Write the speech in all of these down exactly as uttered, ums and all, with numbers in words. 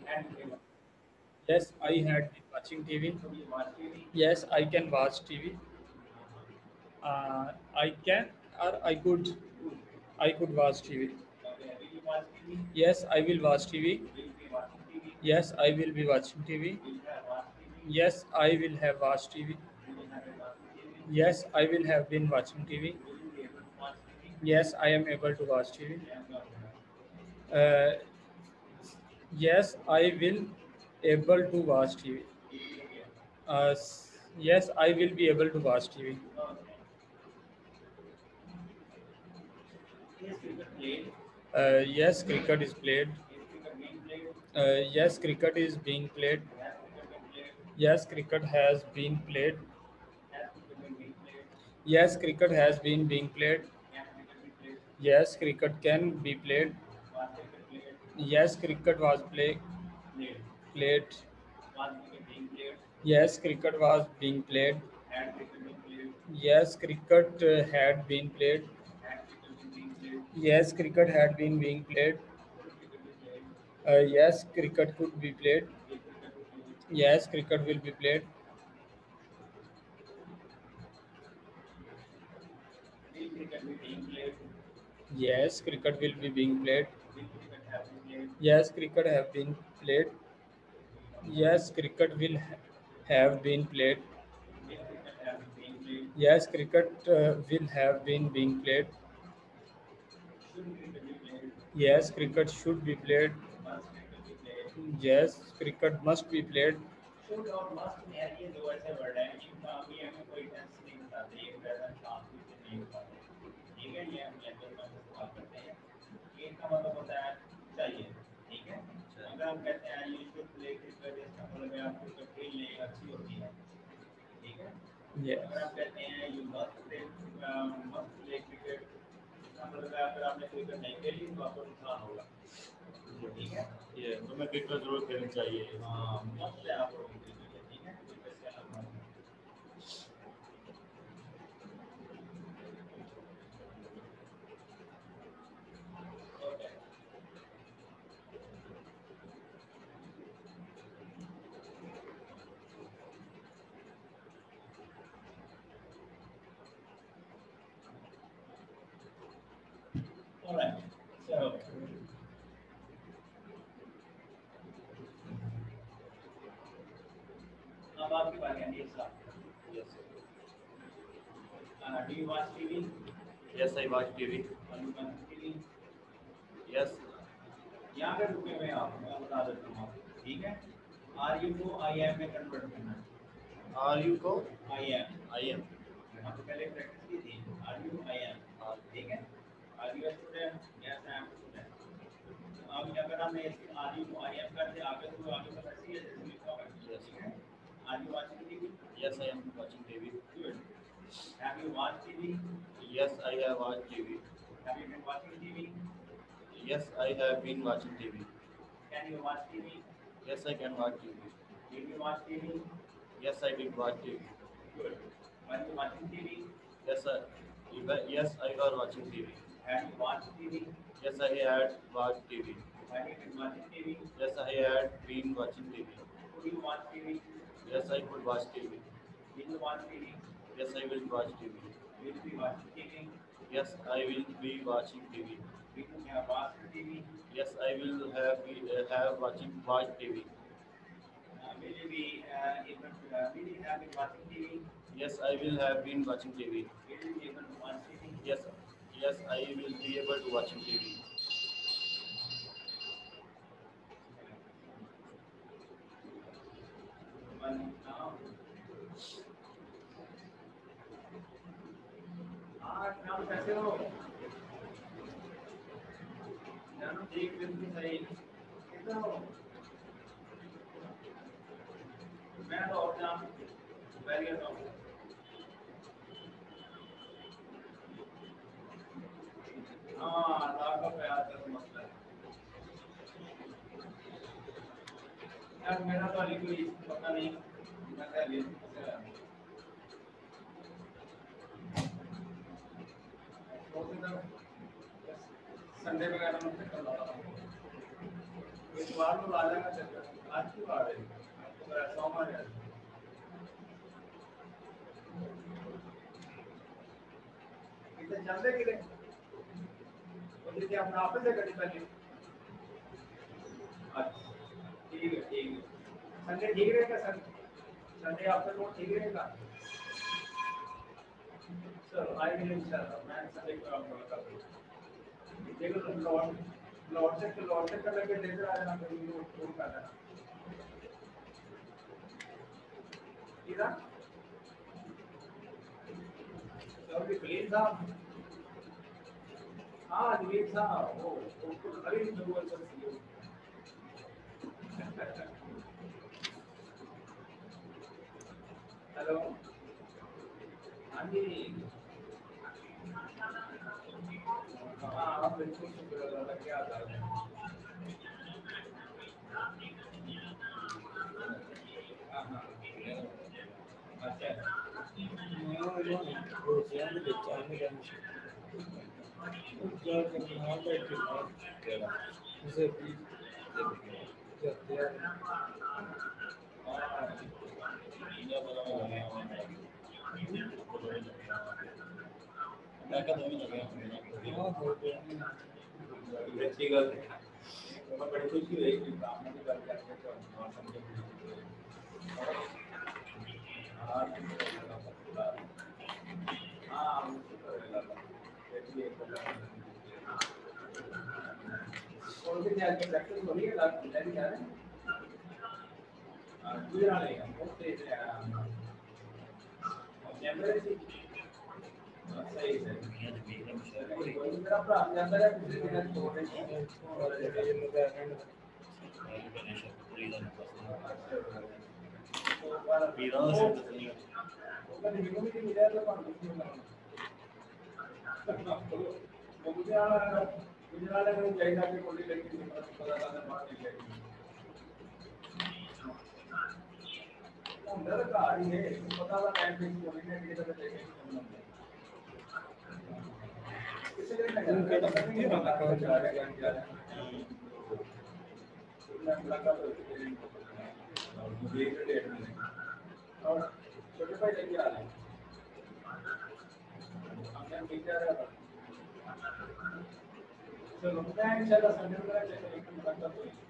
Yes, I had been watching T V. Yes, I can watch T V. Uh, I can or I could. I could watch T V. Yes, I will watch T V. Yes, I will be watching T V. Yes, I will have watched T V. Yes, I will have been watching T V. Yes, I am able to watch T V. Uh, yes, I will able to watch T V. Uh, s- yes, I will be able to watch T V. Uh, yes, cricket is played. Uh, yes, cricket is being played. Yes, cricket has been played. Yes, cricket has been being played. Yes, cricket can be played. Yes, cricket was play, played. Yes, cricket was being played. Yes, cricket uh, had been played. Yes, cricket had been being played. Uh, yes, cricket could be played. Yes, cricket will be played. Yes, cricket will be being played. Yes, cricket have been played. Yes, cricket will ha- have been played. Yes, cricket uh, will have been being played. Yes, cricket should be played. Yes, cricket must be played. Yes. ये तो मैं cricket जरूर खेलनी चाहिए। Yes. Yes, I watch T V. Yes. Are you go? I am. Are Yes. Yes, I am watching T V. Yes, I have watched T V. Yes, I have been watching T V. Yes, I can watch T V. Yes, I did watch T V. Yes, sir. Yes, I was watching T V. Yes, I had watched T V. Yes, I had been watching T V. Yes, I could watch T V. Yes, I will watch T V. Yes, I will be watching T V. Yes, I will have be, uh, have watching watch T V. Yes, I will have been watching T V. Yes, yes, I will be able to watching T V. इस बार में वाला का चक्कर आज की बार है तो ऐसा हमारे इतने चंदे के लिए तो ये अपना आप से करनी पड़ेगी अच्छा ठीक है ठीक है संडे ठीक रहेगा सर संडे आपका लोग ठीक रहेगा सर आएंगे इंशाल्लाह मैं संडे को आपको बता दूँ देखो तुम लॉट लॉट से लॉट से कर लेके लेकर आ जाना कभी वो फोन कर देना ठीक है सर भी प्लीज साहब हाँ दिलीप साहब वो उसको तो खरीद जरूरत है हेलो हाँ जी हाँ हाँ बिल्कुल शुक्र अल्लाह का क्या हाल है हाँ हाँ अच्छा अच्छी गल है मैं बड़ी खुशी हुई कि ब्राह्मण की गल करके तो और समझे हाँ हाँ और भी क्या प्रैक्टिस हो रही है लास्ट दिन जा रहे हैं दूर आ रहे हैं बहुत तेज है कैमरे से सही है मेरा भरा अंदर है पिछले दिन छोड़ रहे हैं और ये लोग ਵੀਰਾਂ ਦਾ ਸਿਰ ਤੇ ਨਹੀਂ ਉਹ ਕਹਿੰਦੇ ਮੈਨੂੰ ਵੀ ਮਿਲਿਆ ਤਾਂ ਤੁਹਾਨੂੰ ਕੀ ਹੋਣਾ ਮੁਝੇ ਆਲਾ ਮੁਝੇ ਆਲਾ ਨੂੰ ਚਾਹੀਦਾ ਕਿ ਕੋਈ ਲੜਕੀ ਨੂੰ ਪਤਾ ਲੱਗਦਾ ਬਾਹਰ ਨਹੀਂ ਜਾਏਗੀ ਹੁੰਦਾ ਤਾਂ ਘਰ ਹੀ ਹੈ ਪਤਾ ਦਾ ਟਾਈਮ ਫਿਕਸ ਹੋ ਗਿਆ ਕਿ ਇਹਦਾ ਤੇ ਕਿਸੇ ਨੇ ਕਹਿੰਦਾ ਤਾਂ ਨਹੀਂ ਪਤਾ ਕਦੋਂ ਜਾ ਰਿਹਾ ਜਾਂ ਜਾ ਰਿਹਾ मैं मुलाकात होती है और मुझे एक डेट में और छोटे भाई लेके आ रहे हैं हमने टीचर है चलो मैं इंशाल्लाह संडे को चेक एक मुलाकात हुई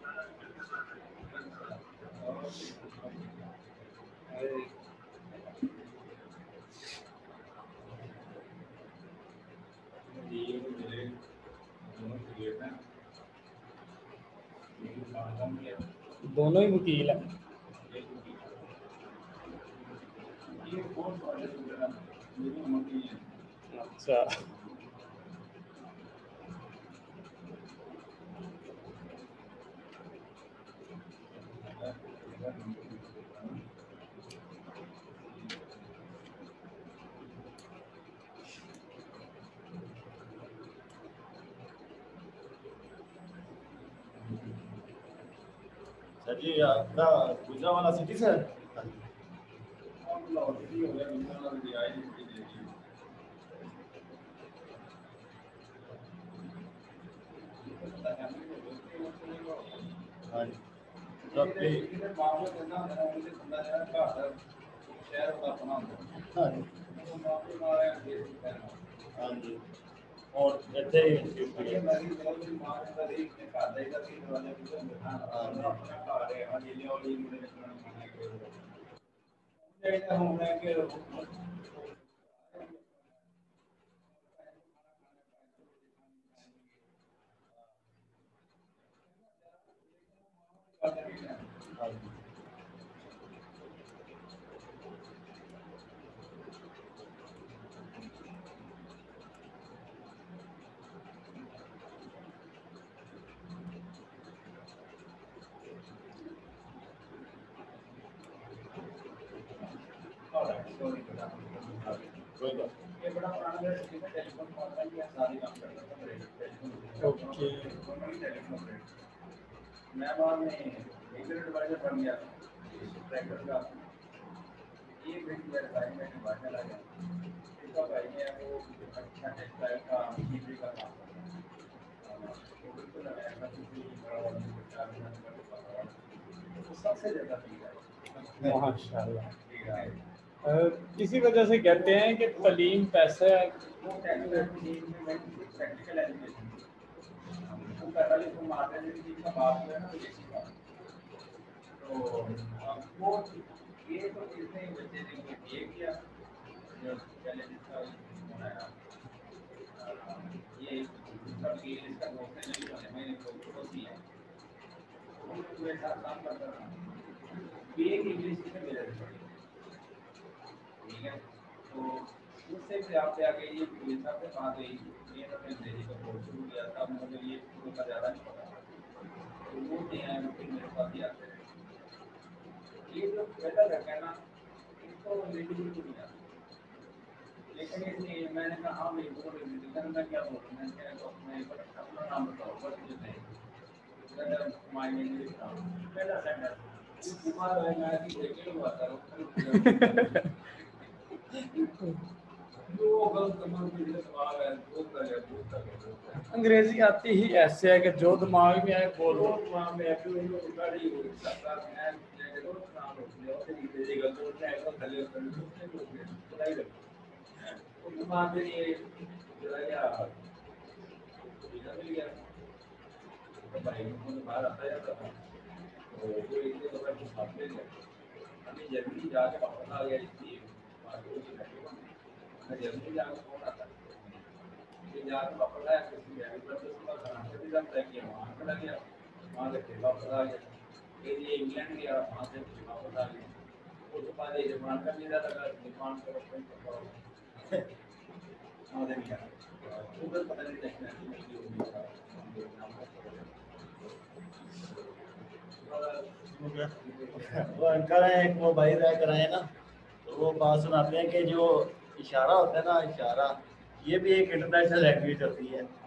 ये मेरे दोनों क्रिएट हैं दोनों ही वकील हैं अच्छा सर जी आपका गुजरा वाला सिटी सर हाँ जी हाँ जी और ਇੱਥੇ ये बड़ा पुराना टेलीफोन कॉल का सारी काम करता था ओके मैं बाद में इंटरनेट एडवाइजर बन गया ट्रैक्टर का ये मेरी असाइनमेंट बढ़ने लगा इसका भाई है वो अच्छा टेक्सटाइल का टीवी का काम करता है माशाल्लाह। अ, इसी वजह से कहते हैं कि तालीम पैसा है। अंग्रेजी आती ही ऐसे है कि जो दिमाग में आए बोलो। वो अंकल है एक, वो भाई रह कर आए ना, तो वो बात सुनाते हैं कि जो इशारा होता है ना, इशारा ये भी एक इंटरनेशनल लैंग्वेज होती है।